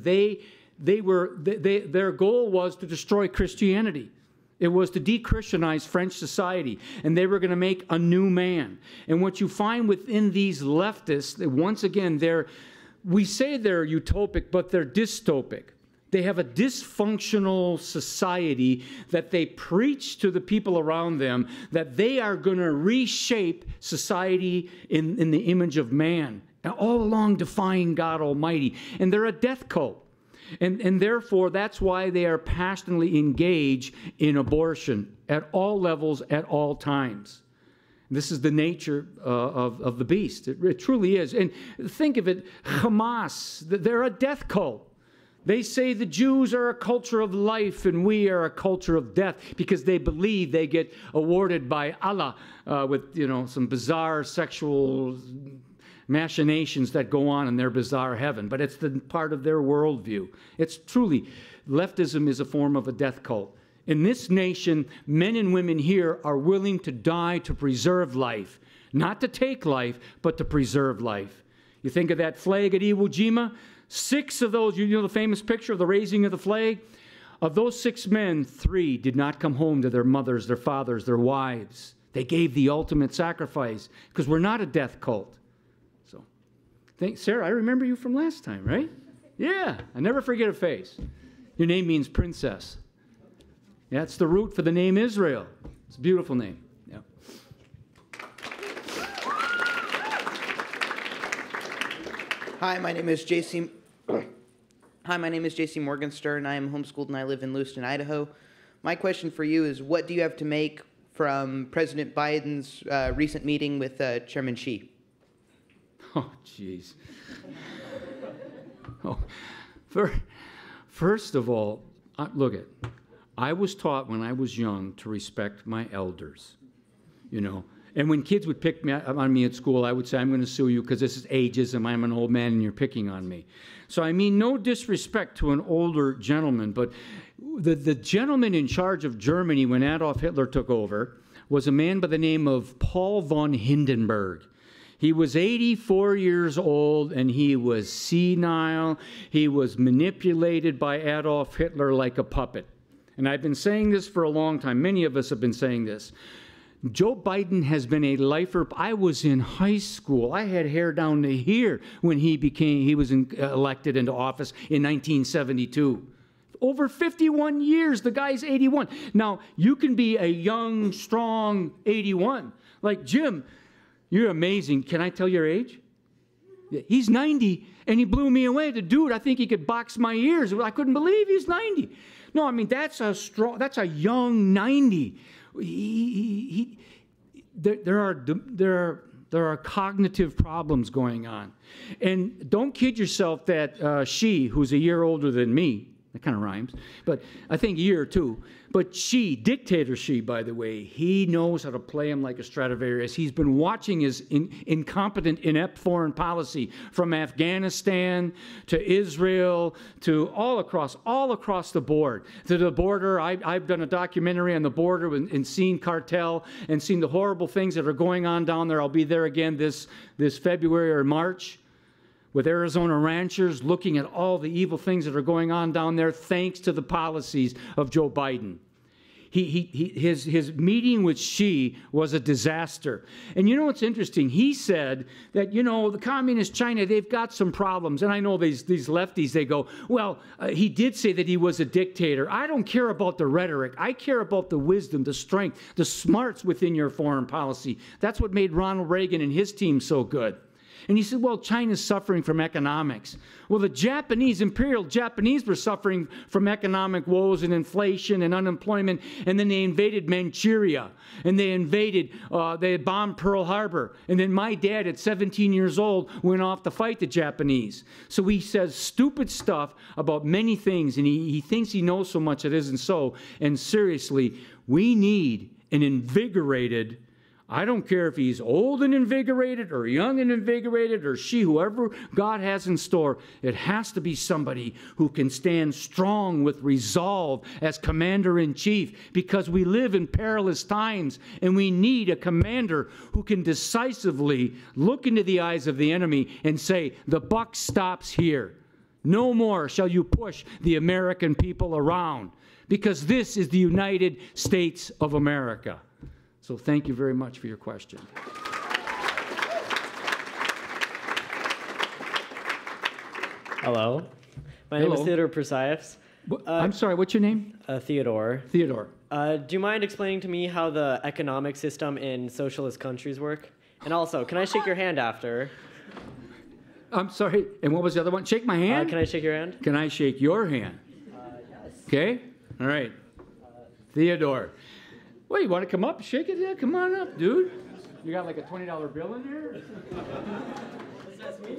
their goal was to destroy Christianity. It was to de-Christianize French society, and they were going to make a new man. And what you find within these leftists, once again, we say they're utopic, but they're dystopic. They have a dysfunctional society that they preach to the people around them, that they are going to reshape society in the image of man, and all along defying God Almighty. And they're a death cult. And therefore, that's why they are passionately engaged in abortion at all levels, at all times. This is the nature of the beast. It truly is. And think of it, Hamas, they're a death cult. They say the Jews are a culture of life and we are a culture of death, because they believe they get awarded by Allah with some bizarre sexual machinations that go on in their bizarre heaven. But it's the part of their worldview. It's truly, leftism is a form of a death cult. In this nation, men and women here are willing to die to preserve life. Not to take life, but to preserve life. You think of that flag at Iwo Jima? 6 of those, you know the famous picture of the raising of the flag? Of those 6 men, 3 did not come home to their mothers, their fathers, their wives. They gave the ultimate sacrifice, because we're not a death cult. So Sarah, I remember you from last time, right? Yeah, I never forget a face. Your name means princess. That's the root for the name Israel. It's a beautiful name. Yeah. Hi, my name is JC. Hi, my name is JC Morgenstern. I am homeschooled and I live in Lewiston, Idaho. My question for you is, what do you have to make from President Biden's recent meeting with Chairman Xi? Oh, jeez. Oh, first of all, look it. I was taught when I was young to respect my elders, you know. And when kids would pick on me at school, I would say, I'm going to sue you because this is ageism. I'm an old man and you're picking on me. So I mean no disrespect to an older gentleman, but the gentleman in charge of Germany when Adolf Hitler took over was a man by the name of Paul von Hindenburg. He was 84 years old, and he was senile. He was manipulated by Adolf Hitler like a puppet. And I've been saying this for a long time. Many of us have been saying this. Joe Biden has been a lifer. I was in high school. I had hair down to here when he was elected into office in 1972. Over 51 years, the guy's 81. Now, you can be a young, strong 81. Like Jim, you're amazing. Can I tell your age? He's 90, and he blew me away. The dude, I think he could box my ears. I couldn't believe he's 90. No, I mean, that's a young 90. There are cognitive problems going on. And don't kid yourself that Xi, who's a year older than me, that kind of rhymes, but I think a year or two. But Xi, dictator Xi, by the way, he knows how to play him like a Stradivarius. He's been watching his incompetent, inept foreign policy from Afghanistan to Israel to all across the board. To the border, I've done a documentary on the border and seen cartel and seen the horrible things that are going on down there. I'll be there again this February or March, with Arizona ranchers looking at all the evil things that are going on down there thanks to the policies of Joe Biden. His meeting with Xi was a disaster. And you know what's interesting? He said that, you know, the communist China, they've got some problems. And I know these lefties, they go, well, he did say that he was a dictator. I don't care about the rhetoric. I care about the wisdom, the strength, the smarts within your foreign policy. That's what made Ronald Reagan and his team so good. And he said, well, China's suffering from economics. Well, the imperial Japanese were suffering from economic woes and inflation and unemployment, and then they invaded Manchuria, and they had bombed Pearl Harbor. And then my dad, at 17 years old, went off to fight the Japanese. So he says stupid stuff about many things, and he thinks he knows so much it isn't so. And seriously, we need an invigorated, I don't care if he's old and invigorated or young and invigorated or Xi, whoever God has in store, it has to be somebody who can stand strong with resolve as commander-in-chief, because we live in perilous times and we need a commander who can decisively look into the eyes of the enemy and say, the buck stops here. No more shall you push the American people around, because this is the United States of America. So thank you very much for your question. Hello. My name is Theodore Perseus. I'm sorry, what's your name? Theodore. Theodore. Do you mind explaining to me how the economic system in socialist countries work? And also, can I shake your hand after? I'm sorry, and what was the other one? Shake my hand? Can I shake your hand? Can I shake your hand? Yes. Okay, all right. Theodore. Well, you want to come up? Shake it? Yeah, come on up, dude. You got like a $20 bill in there? That's me.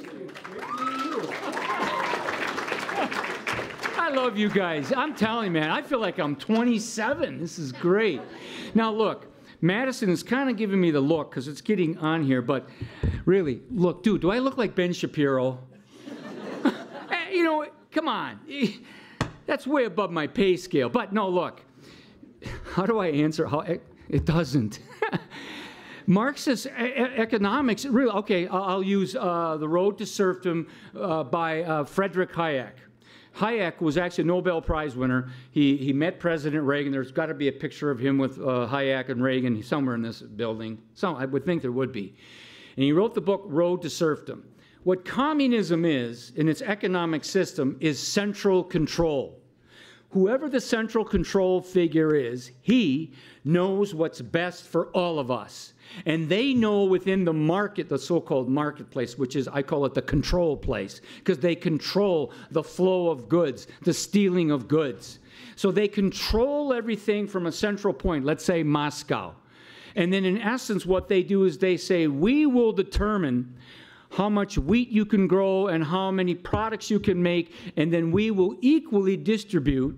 I love you guys. I'm telling you, man, I feel like I'm 27. This is great. Now, look, Madison is kind of giving me the look because it's getting on here, but really, look, dude, do I look like Ben Shapiro? You know, come on. That's way above my pay scale. But no, look. How do I answer? It doesn't. Marxist economics, really, okay, I'll use The Road to Serfdom by Friedrich Hayek. Hayek was actually a Nobel Prize winner. He met President Reagan. There's got to be a picture of him with Hayek and Reagan somewhere in this building. I would think there would be. And he wrote the book Road to Serfdom. What communism is in its economic system is central control. Whoever the central control figure is, he knows what's best for all of us. And they know within the market, the so-called marketplace, which is, I call it the control place, because they control the flow of goods, the stealing of goods. So they control everything from a central point, let's say Moscow. And then in essence, what they do is they say, we will determine how much wheat you can grow and how many products you can make, and then we will equally distribute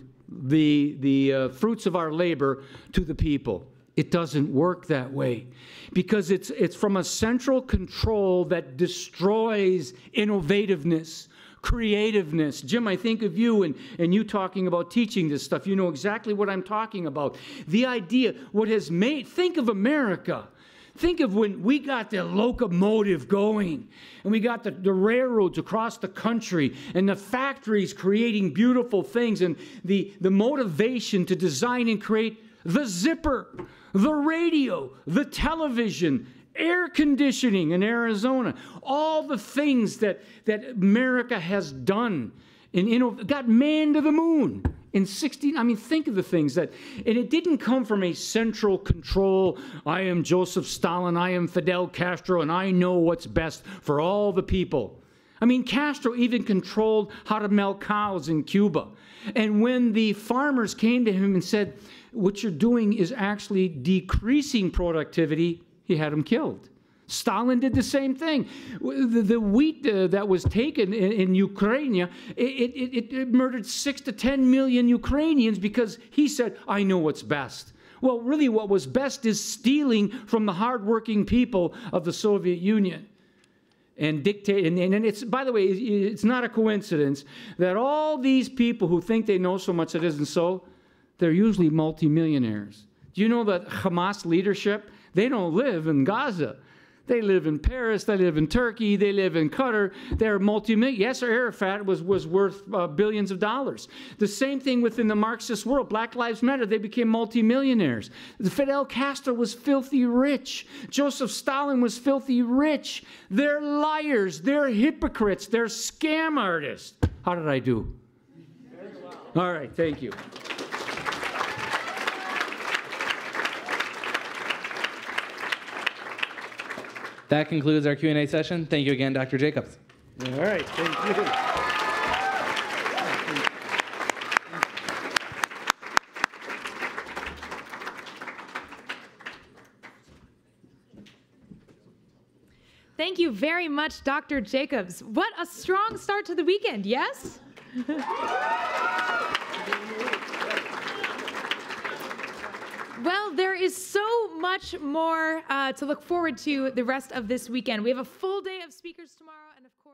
the fruits of our labor to the people. It doesn't work that way because it's from a central control that destroys innovativeness, creativeness. Jim, I think of you and you talking about teaching this stuff. You know exactly what I'm talking about. The idea, what has made, think of America. Think of when we got the locomotive going and we got the railroads across the country and the factories creating beautiful things and the motivation to design and create the zipper, the radio, the television, air conditioning in Arizona, all the things that America has done and got man to the moon. In 16, I mean, think of the things that, and it didn't come from a central control. I am Joseph Stalin, I am Fidel Castro, and I know what's best for all the people. I mean, Castro even controlled how to milk cows in Cuba. And when the farmers came to him and said, what you're doing is actually decreasing productivity, he had them killed. Stalin did the same thing. The wheat that was taken in Ukraine, it murdered 6 to 10 million Ukrainians because he said, I know what's best. Well, really what was best is stealing from the hardworking people of the Soviet Union. And dictate, and it's, by the way, it's not a coincidence that all these people who think they know so much that isn't so, they're usually multimillionaires. Do you know that Hamas leadership, they don't live in Gaza. They live in Paris, they live in Turkey, they live in Qatar. They're multi-million. Yes, Arafat was worth billions of dollars. The same thing within the Marxist world. Black Lives Matter, they became multi-millionaires. Fidel Castro was filthy rich. Joseph Stalin was filthy rich. They're liars, they're hypocrites, they're scam artists. How did I do? All right, thank you. That concludes our Q&A session. Thank you again, Dr. Jacobs. All right, thank you. Thank you very much, Dr. Jacobs. What a strong start to the weekend, yes? Well, there is so much more to look forward to the rest of this weekend. We have a full day of speakers tomorrow, and of course,